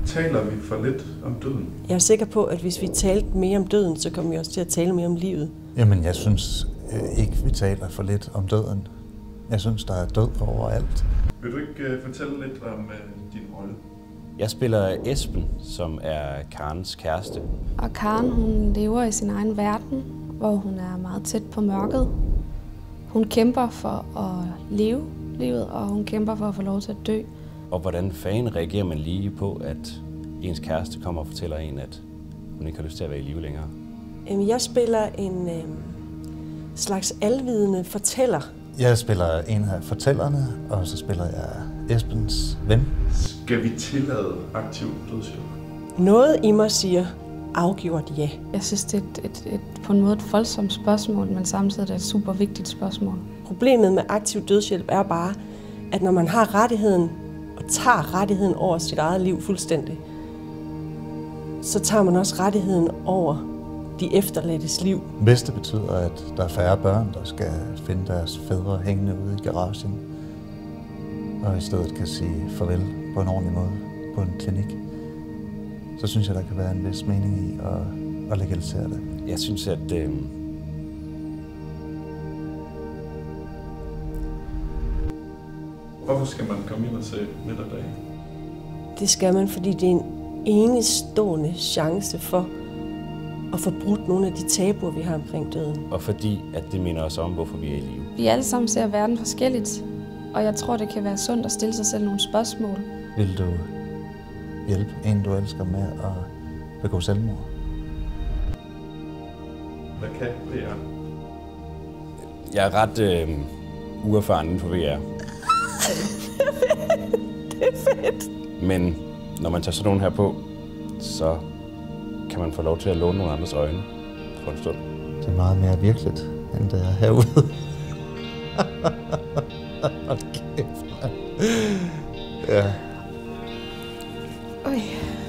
Taler vi for lidt om døden? Jeg er sikker på, at hvis vi talte mere om døden, så kommer vi også til at tale mere om livet. Jamen, jeg synes ikke, vi taler for lidt om døden. Jeg synes, der er død overalt. Vil du ikke fortælle lidt om din rolle? Jeg spiller Esben, som er Karens kæreste. Og Karen, hun lever i sin egen verden, hvor hun er meget tæt på mørket. Hun kæmper for at leve livet, og hun kæmper for at få lov til at dø. Og hvordan fanden reagerer man lige på, at ens kæreste kommer og fortæller en, at hun ikke har lyst til at være i live længere? Jeg spiller en slags alvidende fortæller. Jeg spiller en af fortællerne, og så spiller jeg Esbens ven. Skal vi tillade aktiv dødshjælp? Noget i mig siger afgjort ja. Jeg synes, det er på en måde et voldsomt spørgsmål, men samtidig er det et super vigtigt spørgsmål. Problemet med aktiv dødshjælp er bare, at når man har rettigheden og tager rettigheden over sit eget liv fuldstændig, så tager man også rettigheden over de efterladtes liv. Hvis det betyder, at der er færre børn, der skal finde deres fædre hængende ude i garagen, og i stedet kan sige farvel på en ordentlig måde på en klinik, så synes jeg, der kan være en vis mening i at legalisere det. Jeg synes, at Hvorfor skal man komme ind og se Nat og Dag? Det skal man, fordi det er en enestående chance for at få brudt nogle af de tabuer, vi har omkring døden. og fordi at det minder os om, hvorfor vi er i live. Vi alle sammen ser verden forskelligt, og jeg tror, det kan være sundt at stille sig selv nogle spørgsmål. Vil du hjælpe en, du elsker med at begå selvmord? Hvad kan VR? Jeg er ret uerfaren inden for VR. Det er fedt. Men når man tager sådan nogle her på, så kan man få lov til at låne nogle andres øjne for en stund. Det er meget mere virkeligt, end det er herude. Hold kæft, man. Ja. Oj.